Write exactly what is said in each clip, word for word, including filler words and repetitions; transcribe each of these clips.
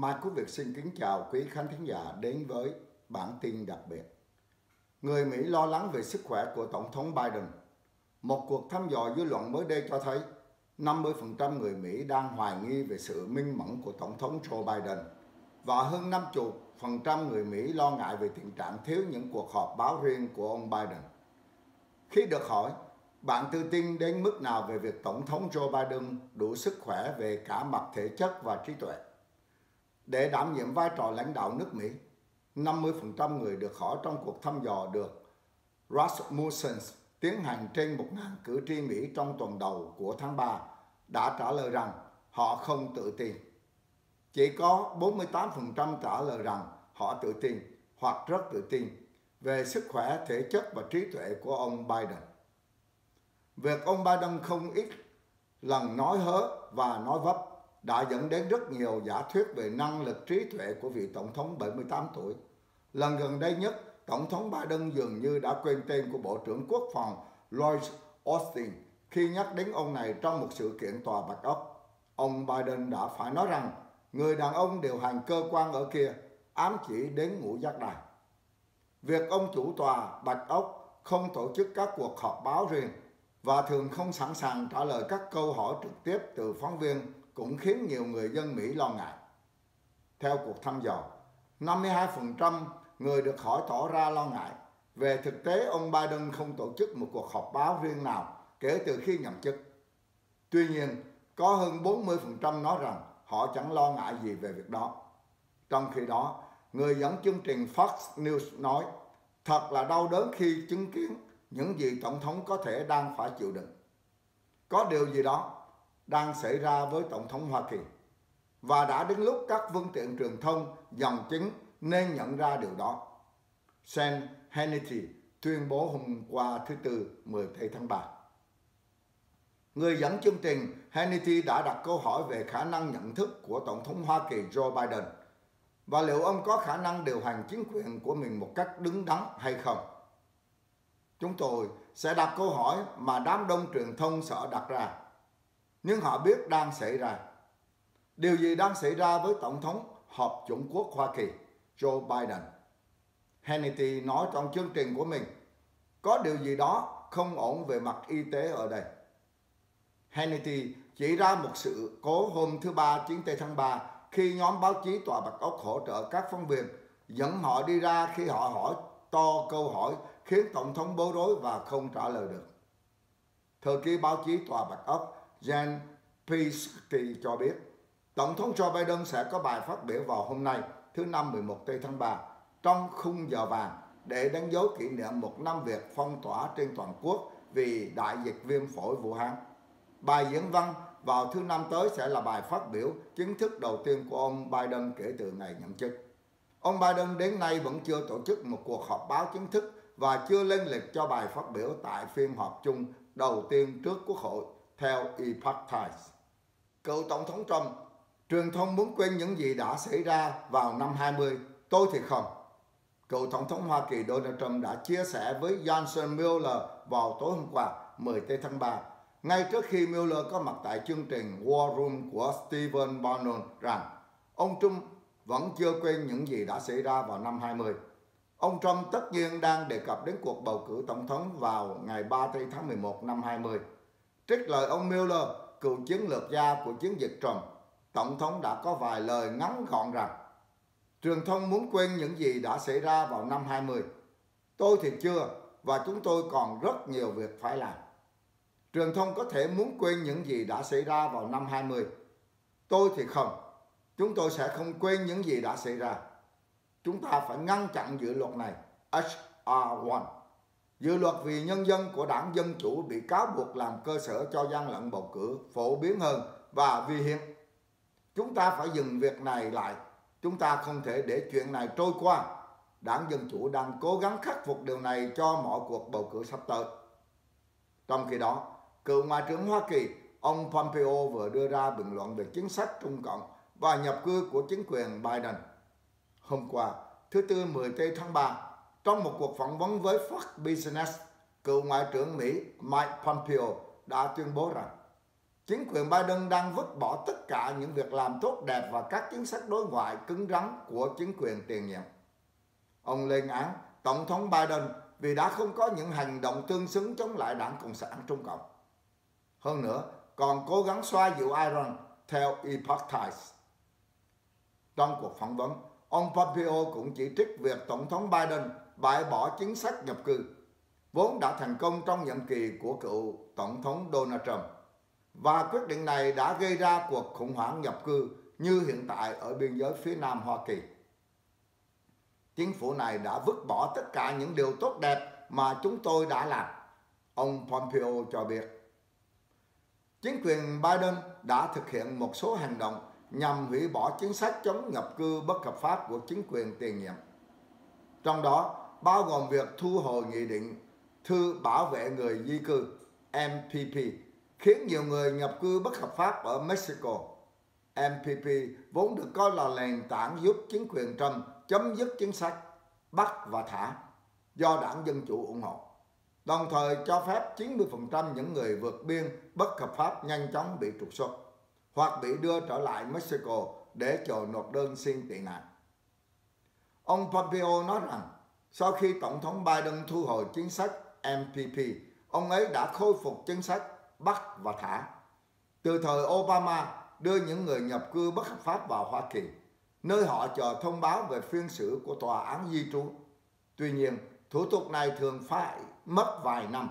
Mai Quốc Việt xin kính chào quý khán thính giả đến với bản tin đặc biệt. Người Mỹ lo lắng về sức khỏe của Tổng thống Biden. Một cuộc thăm dò dư luận mới đây cho thấy năm mươi phần trăm người Mỹ đang hoài nghi về sự minh mẫn của Tổng thống Joe Biden và hơn năm mươi phần trăm người Mỹ lo ngại về tình trạng thiếu những cuộc họp báo riêng của ông Biden. Khi được hỏi, bạn tự tin đến mức nào về việc Tổng thống Joe Biden đủ sức khỏe về cả mặt thể chất và trí tuệ để đảm nhiệm vai trò lãnh đạo nước Mỹ? năm mươi phần trăm người được hỏi trong cuộc thăm dò được Rasmussen tiến hành trên một nghìn cử tri Mỹ trong tuần đầu của tháng ba đã trả lời rằng họ không tự tin. Chỉ có bốn mươi tám phần trăm trả lời rằng họ tự tin hoặc rất tự tin về sức khỏe, thể chất và trí tuệ của ông Biden. Việc ông Biden không ít lần nói hớ và nói vấp đã dẫn đến rất nhiều giả thuyết về năng lực trí tuệ của vị Tổng thống bảy mươi tám tuổi. Lần gần đây nhất, Tổng thống Biden dường như đã quên tên của Bộ trưởng Quốc phòng Lloyd Austin khi nhắc đến ông này trong một sự kiện tòa Bạch Ốc. Ông Biden đã phải nói rằng người đàn ông điều hành cơ quan ở kia ám chỉ đến ngũ giác đài. Việc ông chủ tòa Bạch Ốc không tổ chức các cuộc họp báo riêng và thường không sẵn sàng trả lời các câu hỏi trực tiếp từ phóng viên cũng khiến nhiều người dân Mỹ lo ngại. Theo cuộc thăm dò, năm mươi hai phần trăm người được hỏi tỏ ra lo ngại về thực tế ông Biden không tổ chức một cuộc họp báo riêng nào kể từ khi nhậm chức. Tuy nhiên, có hơn bốn mươi phần trăm nói rằng họ chẳng lo ngại gì về việc đó. Trong khi đó, người dẫn chương trình Fox News nói, thật là đau đớn khi chứng kiến những gì Tổng thống có thể đang phải chịu đựng. Có điều gì đó đang xảy ra với Tổng thống Hoa Kỳ, và đã đến lúc các phương tiện truyền thông dòng chính nên nhận ra điều đó. Sean Hannity tuyên bố hôm qua thứ Tư mười tây tháng ba. Người dẫn chương trình Hannity đã đặt câu hỏi về khả năng nhận thức của Tổng thống Hoa Kỳ Joe Biden và liệu ông có khả năng điều hành chính quyền của mình một cách đứng đắn hay không. Chúng tôi sẽ đặt câu hỏi mà đám đông truyền thông sợ đặt ra, nhưng họ biết đang xảy ra. Điều gì đang xảy ra với Tổng thống Hợp chủng quốc Hoa Kỳ Joe Biden? Hannity nói trong chương trình của mình, có điều gì đó không ổn về mặt y tế ở đây. Hannity chỉ ra một sự cố hôm thứ Ba chín tây tháng ba khi nhóm báo chí tòa Bạch Ốc hỗ trợ các phóng viên dẫn họ đi ra khi họ hỏi to câu hỏi khiến Tổng thống bối rối và không trả lời được. Thư ký báo chí tòa Bạch Ốc Jen Psaki cho biết Tổng thống Joe Biden sẽ có bài phát biểu vào hôm nay thứ Năm mười một tây tháng ba trong khung giờ vàng để đánh dấu kỷ niệm một năm việc phong tỏa trên toàn quốc vì đại dịch viêm phổi Vũ Hán. Bài diễn văn vào thứ Năm tới sẽ là bài phát biểu chính thức đầu tiên của ông Biden kể từ ngày nhậm chức. Ông Biden đến nay vẫn chưa tổ chức một cuộc họp báo chính thức và chưa lên lịch cho bài phát biểu tại phiên họp chung đầu tiên trước Quốc hội, theo Epoch Times. Cựu Tổng thống Trump, truyền thông muốn quên những gì đã xảy ra vào năm hai mươi, tôi thì không. Cựu Tổng thống Hoa Kỳ Donald Trump đã chia sẻ với Johnson Mueller vào tối hôm qua mười tây tháng ba, ngay trước khi Mueller có mặt tại chương trình War Room của Stephen Bannon rằng ông Trump vẫn chưa quên những gì đã xảy ra vào năm hai mươi. Ông Trump tất nhiên đang đề cập đến cuộc bầu cử tổng thống vào ngày ba tây tháng mười một năm hai mươi. Trích lời ông Mueller, cựu chiến lược gia của chiến dịch Trump, Tổng thống đã có vài lời ngắn gọn rằng truyền thông muốn quên những gì đã xảy ra vào năm hai mươi. Tôi thì chưa, và chúng tôi còn rất nhiều việc phải làm. Truyền thông có thể muốn quên những gì đã xảy ra vào năm hai mươi. Tôi thì không. Chúng tôi sẽ không quên những gì đã xảy ra. Chúng ta phải ngăn chặn dự luật này, H R một. Dự luật vì nhân dân của đảng Dân Chủ bị cáo buộc làm cơ sở cho gian lận bầu cử phổ biến hơn và vi hiến. Chúng ta phải dừng việc này lại. Chúng ta không thể để chuyện này trôi qua. Đảng Dân Chủ đang cố gắng khắc phục điều này cho mọi cuộc bầu cử sắp tới. Trong khi đó, cựu Ngoại trưởng Hoa Kỳ, ông Pompeo vừa đưa ra bình luận về chính sách Trung Cộng và nhập cư của chính quyền Biden. Hôm qua, thứ Tư mười tây tháng ba, trong một cuộc phỏng vấn với Fox Business, cựu Ngoại trưởng Mỹ Mike Pompeo đã tuyên bố rằng Chính quyền Biden đang vứt bỏ tất cả những việc làm tốt đẹp và các chính sách đối ngoại cứng rắn của chính quyền tiền nhiệm. Ông lên án Tổng thống Biden vì đã không có những hành động tương xứng chống lại Đảng Cộng sản Trung Cộng. Hơn nữa, còn cố gắng xoa dịu Iran theo Epoch Times. Trong cuộc phỏng vấn, ông Pompeo cũng chỉ trích việc Tổng thống Biden bãi bỏ chính sách nhập cư, vốn đã thành công trong nhiệm kỳ của cựu Tổng thống Donald Trump. Và quyết định này đã gây ra cuộc khủng hoảng nhập cư như hiện tại ở biên giới phía Nam Hoa Kỳ. Chính phủ này đã vứt bỏ tất cả những điều tốt đẹp mà chúng tôi đã làm, ông Pompeo cho biết. Chính quyền Biden đã thực hiện một số hành động nhằm hủy bỏ chính sách chống nhập cư bất hợp pháp của chính quyền tiền nhiệm. Trong đó bao gồm việc thu hồi nghị định thư bảo vệ người di cư M P P, khiến nhiều người nhập cư bất hợp pháp ở Mexico. M P P vốn được coi là nền tảng giúp chính quyền Trump chấm dứt chính sách bắt và thả do Đảng Dân Chủ ủng hộ, đồng thời cho phép chín mươi phần trăm những người vượt biên bất hợp pháp nhanh chóng bị trục xuất hoặc bị đưa trở lại Mexico để chờ nộp đơn xin tị nạn. Ông Pompeo nói rằng sau khi Tổng thống Biden thu hồi chính sách M P P, ông ấy đã khôi phục chính sách bắt và thả. Từ thời Obama đưa những người nhập cư bất hợp pháp vào Hoa Kỳ, nơi họ chờ thông báo về phiên xử của tòa án di trú. Tuy nhiên, thủ tục này thường phải mất vài năm.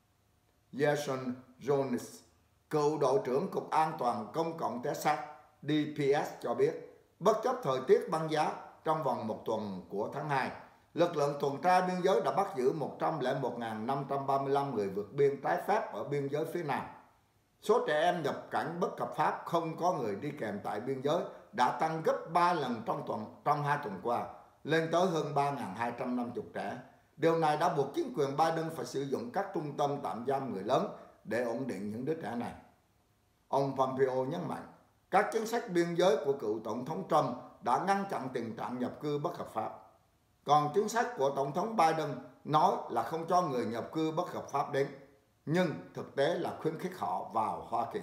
Jason Jones, cựu đội trưởng Cục An toàn Công cộng Texas D P S cho biết, bất chấp thời tiết băng giá, trong vòng một tuần của tháng hai, lực lượng tuần tra biên giới đã bắt giữ một trăm lẻ một nghìn năm trăm ba mươi lăm người vượt biên trái phép ở biên giới phía Nam. Số trẻ em nhập cảnh bất hợp pháp không có người đi kèm tại biên giới đã tăng gấp ba lần trong tuần trong hai tuần qua, lên tới hơn ba nghìn hai trăm năm mươi trẻ. Điều này đã buộc chính quyền Biden phải sử dụng các trung tâm tạm giam người lớn để ổn định những đứa trẻ này. Ông Pompeo nhấn mạnh, các chính sách biên giới của cựu Tổng thống Trump đã ngăn chặn tình trạng nhập cư bất hợp pháp. Còn chính sách của Tổng thống Biden nói là không cho người nhập cư bất hợp pháp đến, nhưng thực tế là khuyến khích họ vào Hoa Kỳ.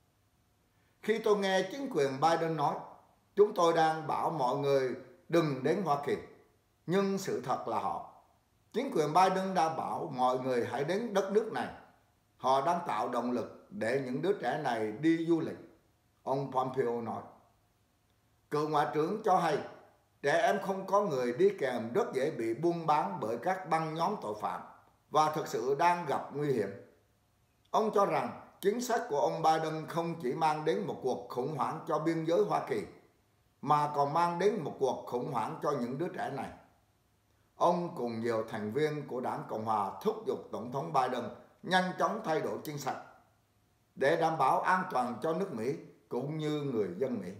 Khi tôi nghe chính quyền Biden nói, chúng tôi đang bảo mọi người đừng đến Hoa Kỳ, nhưng sự thật là họ. Chính quyền Biden đã bảo mọi người hãy đến đất nước này. Họ đang tạo động lực để những đứa trẻ này đi du lịch, ông Pompeo nói. Cựu Ngoại trưởng cho hay, trẻ em không có người đi kèm rất dễ bị buôn bán bởi các băng nhóm tội phạm và thực sự đang gặp nguy hiểm. Ông cho rằng chính sách của ông Biden không chỉ mang đến một cuộc khủng hoảng cho biên giới Hoa Kỳ, mà còn mang đến một cuộc khủng hoảng cho những đứa trẻ này. Ông cùng nhiều thành viên của Đảng Cộng Hòa thúc giục Tổng thống Biden nhanh chóng thay đổi chính sách để đảm bảo an toàn cho nước Mỹ cũng như người dân Mỹ.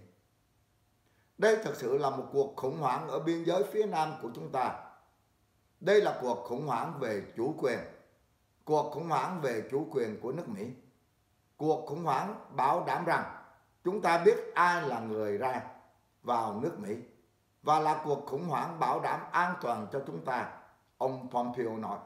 Đây thực sự là một cuộc khủng hoảng ở biên giới phía Nam của chúng ta. Đây là cuộc khủng hoảng về chủ quyền, cuộc khủng hoảng về chủ quyền của nước Mỹ, cuộc khủng hoảng bảo đảm rằng chúng ta biết ai là người ra vào nước Mỹ, và là cuộc khủng hoảng bảo đảm an toàn cho chúng ta, ông Pompeo nói.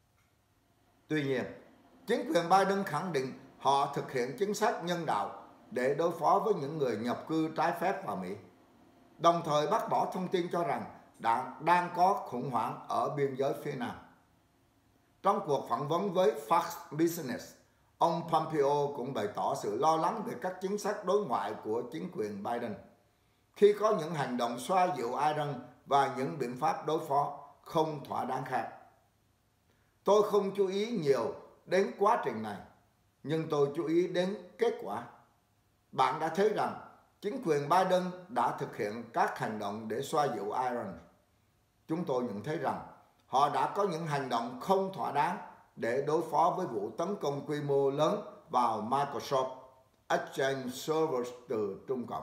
Tuy nhiên, chính quyền Biden khẳng định họ thực hiện chính sách nhân đạo để đối phó với những người nhập cư trái phép vào Mỹ, đồng thời bác bỏ thông tin cho rằng đang, đang có khủng hoảng ở biên giới phía Nam. Trong cuộc phỏng vấn với Fox Business, ông Pompeo cũng bày tỏ sự lo lắng về các chính sách đối ngoại của chính quyền Biden khi có những hành động xoa dịu Iran và những biện pháp đối phó không thỏa đáng khác. Tôi không chú ý nhiều đến quá trình này, nhưng tôi chú ý đến kết quả. Bạn đã thấy rằng chính quyền Biden đã thực hiện các hành động để xoa dịu Iran. Chúng tôi nhận thấy rằng họ đã có những hành động không thỏa đáng để đối phó với vụ tấn công quy mô lớn vào Microsoft Exchange Servers từ Trung Cộng.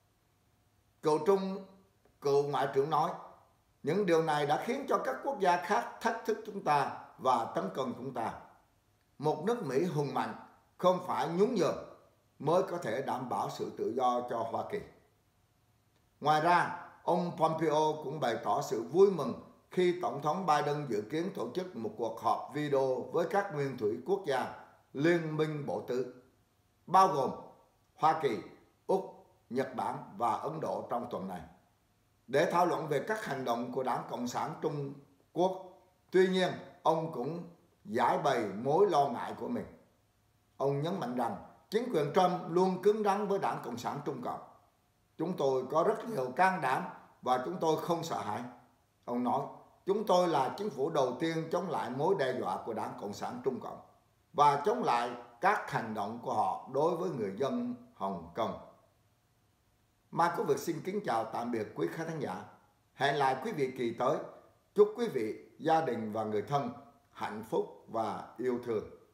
Cựu Trung, cựu Ngoại trưởng nói, những điều này đã khiến cho các quốc gia khác thách thức chúng ta và tấn công chúng ta. Một nước Mỹ hùng mạnh không phải nhún nhường mới có thể đảm bảo sự tự do cho Hoa Kỳ. Ngoài ra, ông Pompeo cũng bày tỏ sự vui mừng khi Tổng thống Biden dự kiến tổ chức một cuộc họp video với các nguyên thủ quốc gia Liên minh Bộ Tứ. bao gồm Hoa Kỳ, Úc, Nhật Bản và Ấn Độ trong tuần này, để thảo luận về các hành động của Đảng Cộng sản Trung Quốc. Tuy nhiên, ông cũng giải bày mối lo ngại của mình. Ông nhấn mạnh rằng chính quyền Trump luôn cứng rắn với Đảng Cộng sản Trung Cộng. Chúng tôi có rất nhiều can đảm và chúng tôi không sợ hãi. Ông nói, chúng tôi là chính phủ đầu tiên chống lại mối đe dọa của Đảng Cộng sản Trung Cộng và chống lại các hành động của họ đối với người dân Hồng Kông. Mai Quốc Việt xin kính chào tạm biệt quý khán thính giả. Hẹn lại quý vị kỳ tới. Chúc quý vị, gia đình và người thân hạnh phúc và yêu thương.